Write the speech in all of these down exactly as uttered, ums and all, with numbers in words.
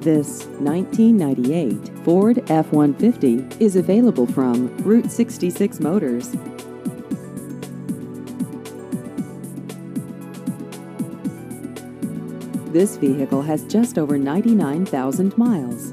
This nineteen ninety-eight Ford F one fifty is available from Route sixty-six Motors. This vehicle has just over ninety-nine thousand miles.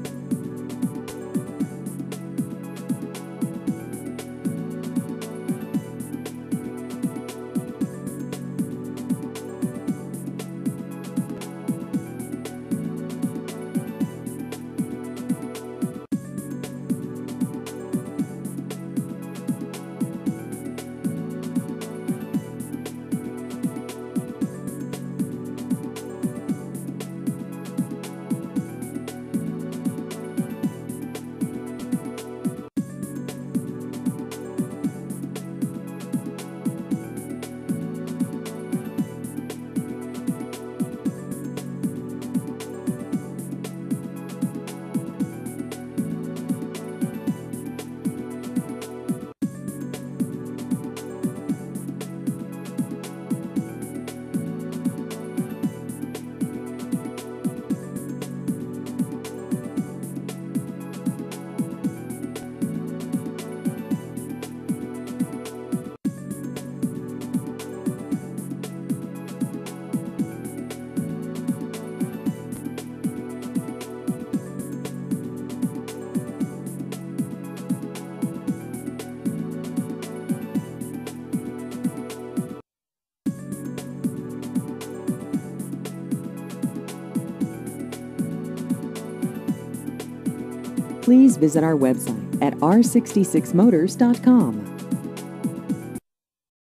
Please visit our website at r sixty-six motors dot com.